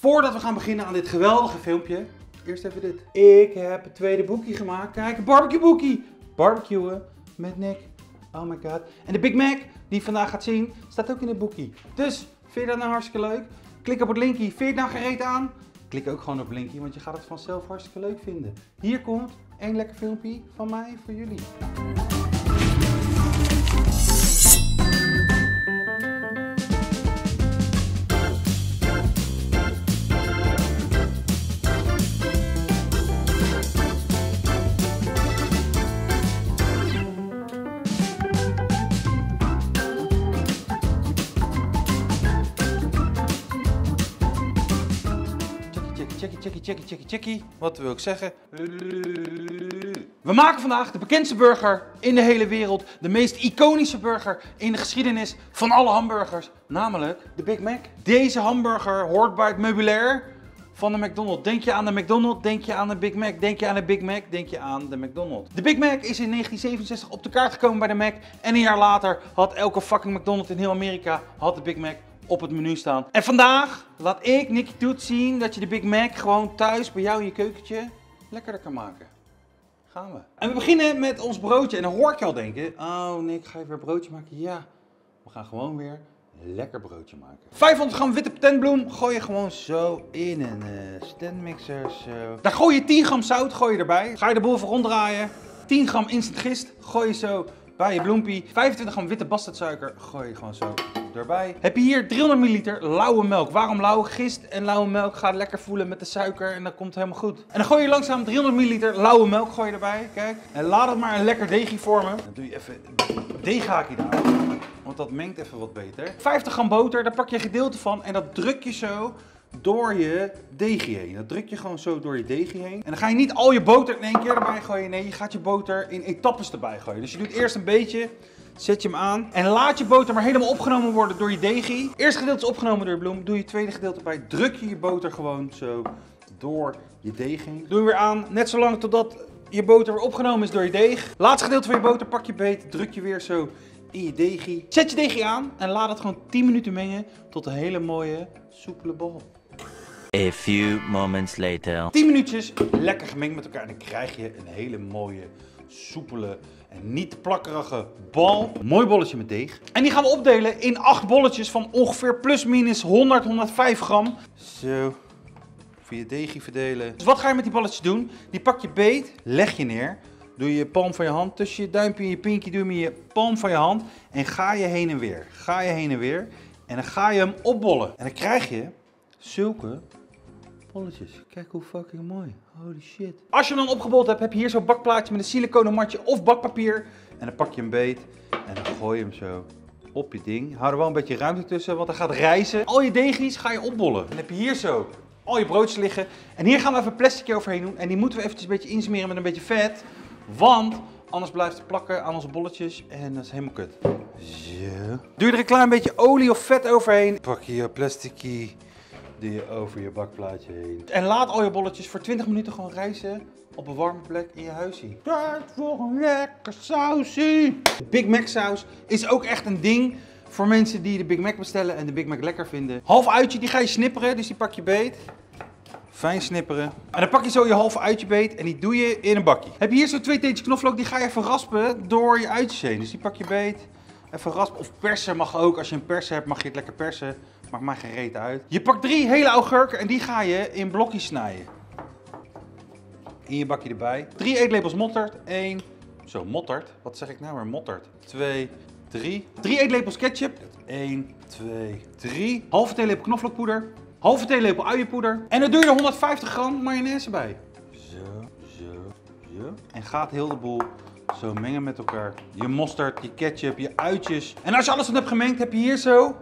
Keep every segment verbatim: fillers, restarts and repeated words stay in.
Voordat we gaan beginnen aan dit geweldige filmpje, eerst even dit. Ik heb het tweede boekje gemaakt. Kijk, een barbecue boekie. Barbecuen met Nick. Oh my god. En de Big Mac die je vandaag gaat zien, staat ook in het boekje. Dus, vind je dat nou hartstikke leuk? Klik op het linkje. Vind je het nou gereed aan? Klik ook gewoon op het linkje, want je gaat het vanzelf hartstikke leuk vinden. Hier komt één lekker filmpje van mij voor jullie. Checkie, checkie, checkie, checkie, checkie. Wat wil ik zeggen? We maken vandaag de bekendste burger in de hele wereld. De meest iconische burger in de geschiedenis van alle hamburgers. Namelijk de Big Mac. Deze hamburger hoort bij het meubilair van de McDonald's. Denk je aan de McDonald's, denk je aan de Big Mac. Denk je aan de Big Mac, denk je aan de McDonald's. De Big Mac is in negentien zevenenzestig op de kaart gekomen bij de Mac. En een jaar later had elke fucking McDonald's in heel Amerika had de Big Mac op het menu staan. En vandaag laat ik Nicky Toets zien dat je de Big Mac gewoon thuis bij jou in je keukentje lekkerder kan maken. Gaan we. En we beginnen met ons broodje. En dan hoor ik je al denken, oh Nick, ga je weer broodje maken? Ja, we gaan gewoon weer een lekker broodje maken. vijfhonderd gram witte patentbloem gooi je gewoon zo in een uh, standmixer. Zo. Daar gooi je tien gram zout gooi je erbij. Ga je de boel even ronddraaien. tien gram instant gist gooi je zo bij je bloempie. vijfentwintig gram witte bastardsuiker gooi je gewoon zo erbij. Heb je hier driehonderd milliliter lauwe melk. Waarom lauw? Gist en lauwe melk gaat lekker voelen met de suiker en dat komt helemaal goed. En dan gooi je langzaam driehonderd milliliter lauwe melk gooi je erbij. Kijk. En laat het maar een lekker deegje vormen. Dan doe je even een deeghaakje daar. Want dat mengt even wat beter. vijftig gram boter, daar pak je een gedeelte van en dat druk je zo door je deegje heen. Dat druk je gewoon zo door je deegje heen. En dan ga je niet al je boter in één keer erbij gooien. Nee, je gaat je boter in etappes erbij gooien. Dus je doet eerst een beetje, zet je hem aan. En laat je boter maar helemaal opgenomen worden door je deegje. Eerste gedeelte is opgenomen door je bloem. Doe je tweede gedeelte bij. Druk je je boter gewoon zo door je deeg heen. Doe je weer aan, net zolang totdat je boter weer opgenomen is door je deeg. Laatste gedeelte van je boter pak je beet. Druk je weer zo in je deegje. Zet je deegje aan en laat het gewoon tien minuten mengen tot een hele mooie, soepele bal. A few moments later. tien minuutjes, lekker gemengd met elkaar en dan krijg je een hele mooie, soepele en niet plakkerige bal. Mooi bolletje met deeg. En die gaan we opdelen in acht bolletjes van ongeveer plus minus honderd, honderdvijf gram. Zo, voor je deegje verdelen. Dus wat ga je met die balletjes doen? Die pak je beet, leg je neer. Doe je palm van je hand tussen je duimpje en je pinky, doe je met je palm van je hand. En ga je heen en weer. Ga je heen en weer. En dan ga je hem opbollen. En dan krijg je zulke bolletjes. Kijk hoe fucking mooi. Holy shit. Als je hem dan opgebold hebt, heb je hier zo'n bakplaatje met een siliconen matje of bakpapier. En dan pak je hem beet en dan gooi je hem zo op je ding. Hou er wel een beetje ruimte tussen, want hij gaat rijzen. Al je deegjes ga je opbollen. En dan heb je hier zo al je broodjes liggen. En hier gaan we even een plasticje overheen doen. En die moeten we eventjes een beetje insmeren met een beetje vet. Want anders blijft het plakken aan onze bolletjes en dat is helemaal kut. Zo. Doe je er een klein beetje olie of vet overheen. Pak je je plasticje. Doe je over je bakplaatje heen. En laat al je bolletjes voor twintig minuten gewoon rijzen op een warme plek in je huisje. Tijd voor een lekker sausie. De Big Mac saus is ook echt een ding voor mensen die de Big Mac bestellen en de Big Mac lekker vinden. Half uitje, die ga je snipperen, dus die pak je beet. Fijn snipperen. En dan pak je zo je halve uitje beet en die doe je in een bakje. Heb je hier zo twee teentjes knoflook, die ga je even raspen door je uitjes heen. Dus die pak je beet, even raspen. Of persen mag ook, als je een persen hebt mag je het lekker persen. Maakt mij geen reet uit. Je pakt drie hele augurken en die ga je in blokjes snijden. In je bakje erbij. Drie eetlepels motterd. Eén. Zo, motterd. Wat zeg ik nou weer? Motterd. Twee. Drie. Drie eetlepels ketchup. Eén. Twee. Drie. Halve theelepel knoflookpoeder. Halve theelepel uienpoeder. En dan doe je er honderdvijftig gram mayonaise bij. Zo, zo, zo. En gaat heel de boel zo mengen met elkaar. Je mosterd, je ketchup, je uitjes. En als je alles dan hebt gemengd, heb je hier zo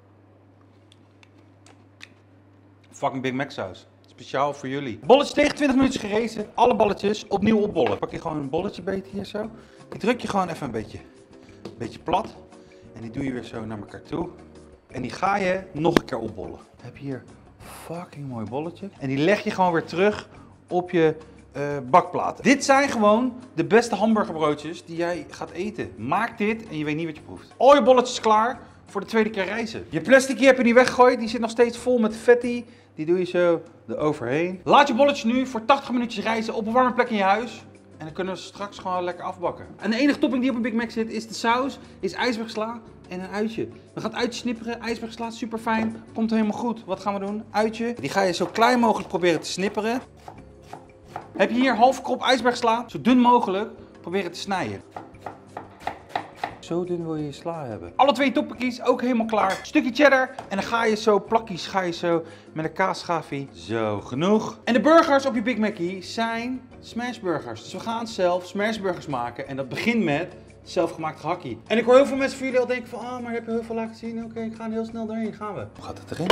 fucking Big Mac saus. Speciaal voor jullie. Bolletjes tegen twintig minuutjes gerezen. Alle balletjes opnieuw opbollen. Pak je gewoon een bolletje beet hier zo. Die druk je gewoon even een beetje, een beetje plat. En die doe je weer zo naar elkaar toe. En die ga je nog een keer opbollen. Dan heb je hier een fucking mooi bolletje. En die leg je gewoon weer terug op je uh, bakplaten. Dit zijn gewoon de beste hamburgerbroodjes die jij gaat eten. Maak dit en je weet niet wat je proeft. Al je bolletjes klaar voor de tweede keer reizen. Je plasticje heb je niet weggegooid. Die zit nog steeds vol met fatty Die doe je zo eroverheen. Laat je bolletje nu voor tachtig minuutjes rijzen op een warme plek in je huis. En dan kunnen we ze straks gewoon lekker afbakken. En de enige topping die op een Big Mac zit is de saus, is ijsbergsla en een uitje. We gaan het uitje snipperen, ijsbergsla, super fijn, komt helemaal goed. Wat gaan we doen? Uitje, die ga je zo klein mogelijk proberen te snipperen. Heb je hier half krop ijsbergsla, zo dun mogelijk, proberen te snijden. Zo dun wil je je sla hebben. Alle twee toppingjes ook helemaal klaar. Stukje cheddar en dan ga je zo plakjes, ga je zo met een kaasschaafje. Zo, genoeg. En de burgers op je Big Mackie zijn smashburgers. Dus we gaan zelf smashburgers maken en dat begint met zelfgemaakt gehakkie. En ik hoor heel veel mensen van jullie al denken van, ah, maar heb je heel veel laten zien? Oké, okay, ik ga er heel snel doorheen. Gaan we. Hoe gaat het erin?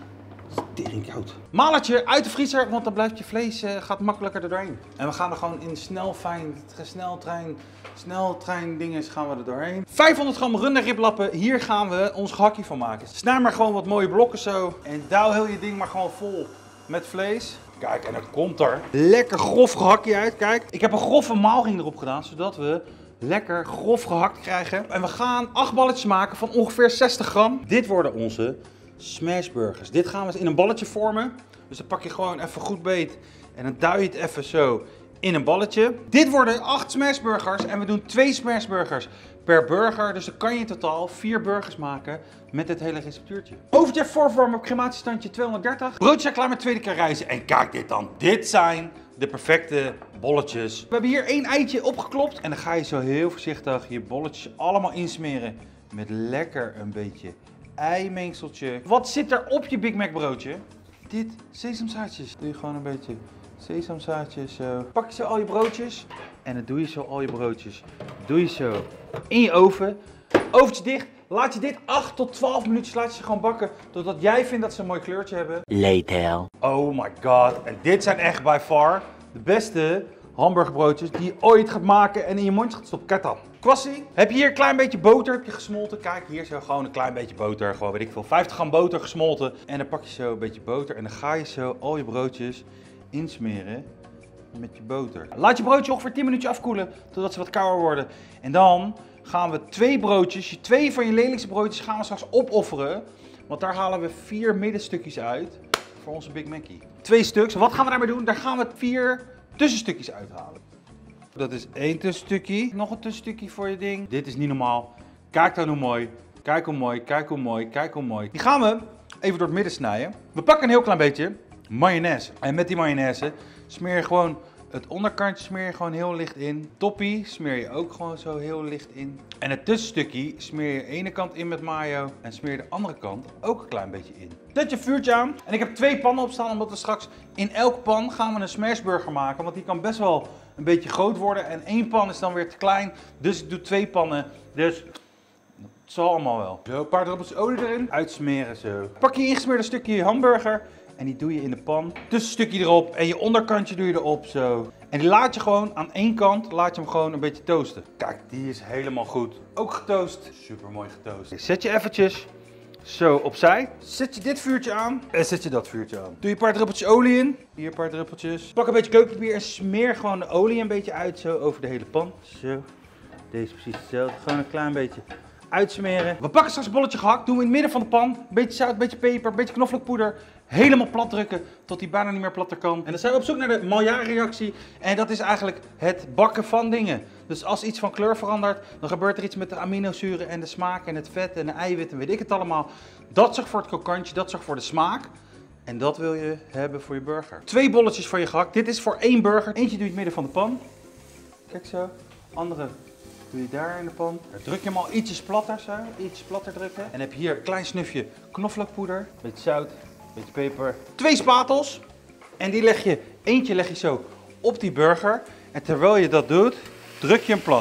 Tering koud. Malertje uit de vriezer, want dan blijft je vlees uh, gaat makkelijker er doorheen. En we gaan er gewoon in snel fijn, sneltrein, sneltrein dinges gaan we er doorheen. vijfhonderd gram runde riblappen, hier gaan we ons gehakkie van maken. Snij maar gewoon wat mooie blokken zo en douw heel je ding maar gewoon vol met vlees. Kijk, en dan komt er lekker grof gehakkie uit. Kijk, ik heb een grove maalring erop gedaan, zodat we lekker grof gehakt krijgen. En we gaan acht balletjes maken van ongeveer zestig gram. Dit worden onze smashburgers. Dit gaan we in een balletje vormen. Dus dan pak je gewoon even goed beet en dan duw je het even zo in een balletje. Dit worden acht smashburgers en we doen twee smashburgers per burger. Dus dan kan je in totaal vier burgers maken met dit hele receptuurtje. Overtje voorvormen op crematiestandje tweehonderddertig. Broodjes zijn klaar met tweede keer rijzen. En kijk dit dan. Dit zijn de perfecte bolletjes. We hebben hier één eitje opgeklopt. En dan ga je zo heel voorzichtig je bolletjes allemaal insmeren met lekker een beetje eimengseltje. Wat zit er op je Big Mac broodje? Dit sesamzaadjes. Doe je gewoon een beetje sesamzaadjes zo. Pak je zo al je broodjes en dan doe je zo al je broodjes. Doe je zo in je oven. Overtje dicht. Laat je dit acht tot twaalf minuutjes laat je ze gewoon bakken totdat jij vindt dat ze een mooi kleurtje hebben. Later. Oh my god. En dit zijn echt by far de beste hamburgerbroodjes die je ooit gaat maken en in je mondje gaat stoppen. Kijk dan. Kwassie. Heb je hier een klein beetje boter heb je gesmolten. Kijk, hier zo gewoon een klein beetje boter. Gewoon weet ik veel. vijftig gram boter gesmolten. En dan pak je zo een beetje boter en dan ga je zo al je broodjes insmeren met je boter. Laat je broodje ongeveer tien minuutjes afkoelen totdat ze wat kouder worden. En dan gaan we twee broodjes, twee van je lelijkste broodjes gaan we straks opofferen. Want daar halen we vier middenstukjes uit voor onze Big Mackie. Twee stuks. Wat gaan we daarmee doen? Daar gaan we vier tussenstukjes uithalen. Dat is één tussenstukje. Nog een tussenstukje voor je ding. Dit is niet normaal. Kijk dan hoe mooi. Kijk hoe mooi. Kijk hoe mooi. Kijk hoe mooi. Die gaan we even door het midden snijden. We pakken een heel klein beetje mayonaise. En met die mayonaise smeer je gewoon het onderkantje smeer je gewoon heel licht in. Toppie smeer je ook gewoon zo heel licht in. En het tussenstukje smeer je de ene kant in met mayo en smeer je de andere kant ook een klein beetje in. Zet je vuurtje aan. En ik heb twee pannen opstaan omdat we straks in elke pan gaan we een smashburger maken. Want die kan best wel een beetje groot worden. En één pan is dan weer te klein. Dus ik doe twee pannen. Dus het zal allemaal wel. Zo, een paar druppels olie erin. Uitsmeren zo. Pak je ingesmeerde stukje hamburger. En die doe je in de pan. Tussenstukje erop en je onderkantje doe je erop zo. En die laat je gewoon aan één kant, laat je hem gewoon een beetje toasten. Kijk, die is helemaal goed. Ook getoast. Super mooi getoast. Zet je eventjes zo opzij. Zet je dit vuurtje aan en zet je dat vuurtje aan. Doe je een paar druppeltjes olie in. Hier een paar druppeltjes. Pak een beetje keukenpapier en smeer gewoon de olie een beetje uit zo over de hele pan. Zo. Deze is precies hetzelfde. Gewoon een klein beetje uitsmeren. We pakken straks een bolletje gehakt, doen we in het midden van de pan. Een beetje zout, een beetje peper, een beetje knoflookpoeder. Helemaal plat drukken tot die bijna niet meer platter kan. En dan zijn we op zoek naar de Maillard-reactie. En dat is eigenlijk het bakken van dingen. Dus als iets van kleur verandert, dan gebeurt er iets met de aminozuren en de smaak en het vet en de eiwit en weet ik het allemaal. Dat zorgt voor het krokantje, dat zorgt voor de smaak. En dat wil je hebben voor je burger. Twee bolletjes van je gehakt. Dit is voor één burger. Eentje doe je in het midden van de pan. Kijk zo. Andere doe je daar in de pan. Dan druk je hem al ietsjes platter zo. Iets platter drukken. En dan heb je hier een klein snufje knoflookpoeder. Beetje zout. Beetje peper. Twee spatels. En die leg je, eentje leg je zo op die burger. En terwijl je dat doet, druk je hem plat.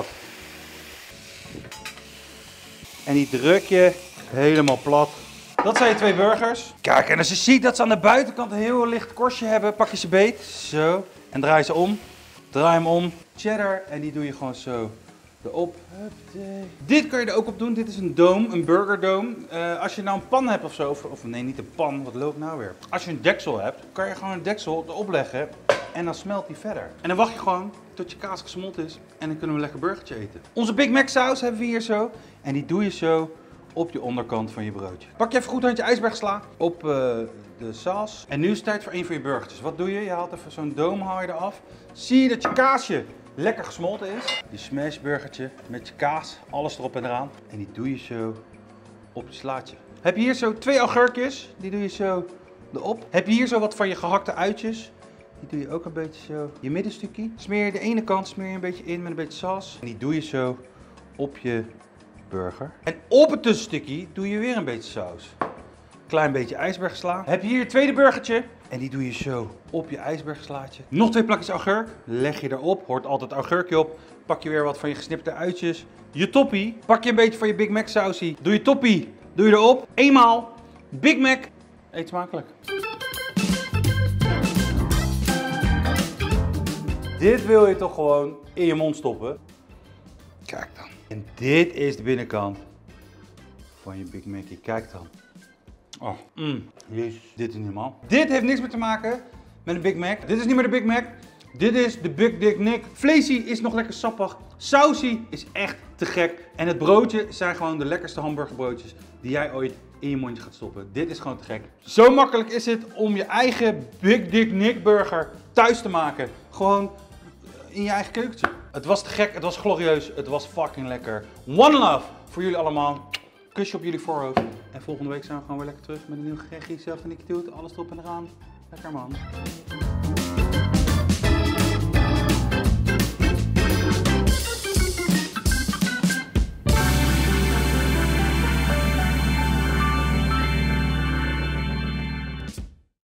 En die druk je helemaal plat. Dat zijn je twee burgers. Kijk, en als je ziet dat ze aan de buitenkant een heel licht korstje hebben, pak je ze beet. Zo. En draai ze om. Draai hem om. Cheddar. En die doe je gewoon zo erop. Dit kan je er ook op doen. Dit is een doom, een burgerdoom. Uh, als je nou een pan hebt of zo, of, of nee, niet een pan, wat loopt nou weer? Als je een deksel hebt, kan je gewoon een deksel erop leggen en dan smelt die verder. En dan wacht je gewoon tot je kaas gesmolten is en dan kunnen we een lekker burgertje eten. Onze Big Mac saus hebben we hier zo en die doe je zo op je onderkant van je broodje. Pak je even goed handje ijsbergsla op uh, de saus. En nu is het tijd voor een van je burgertjes. Wat doe je? Je haalt even zo'n doom haal je eraf. Zie je dat je kaasje lekker gesmolten is? Je smashburgertje met je kaas, alles erop en eraan. En die doe je zo op je slaatje. Heb je hier zo twee augurkjes, die doe je zo erop. Heb je hier zo wat van je gehakte uitjes. Die doe je ook een beetje zo. Je middenstukje. Smeer je de ene kant smeer je een beetje in met een beetje saus. En die doe je zo op je burger. En op het tussenstukje doe je weer een beetje saus. Klein beetje ijsbergsla. Heb je hier je tweede burgertje. En die doe je zo op je ijsbergslaatje. Nog twee plakjes augurk. Leg je erop. Hoort altijd augurkje op. Pak je weer wat van je gesnipte uitjes. Je toppie. Pak je een beetje van je Big Mac sausie. Doe je toppie. Doe je erop. Eenmaal. Big Mac. Eet smakelijk. Dit wil je toch gewoon in je mond stoppen. Kijk dan. En dit is de binnenkant van je Big Mackie. Kijk dan. Oh, mm. Jezus, dit is niet normaal. Dit heeft niks meer te maken met een Big Mac. Dit is niet meer de Big Mac. Dit is de Big Dick Nick. Vleesie is nog lekker sappig. Sausie is echt te gek. En het broodje zijn gewoon de lekkerste hamburgerbroodjes die jij ooit in je mondje gaat stoppen. Dit is gewoon te gek. Zo makkelijk is het om je eigen Big Dick Nick burger thuis te maken. Gewoon in je eigen keukentje. Het was te gek, het was glorieus, het was fucking lekker. One love voor jullie allemaal. Kusje op jullie voorhoofd. En volgende week zijn we gewoon weer lekker terug met een nieuw gerechtje. Zelf en ik doe het, alles erop en eraan. Lekker man.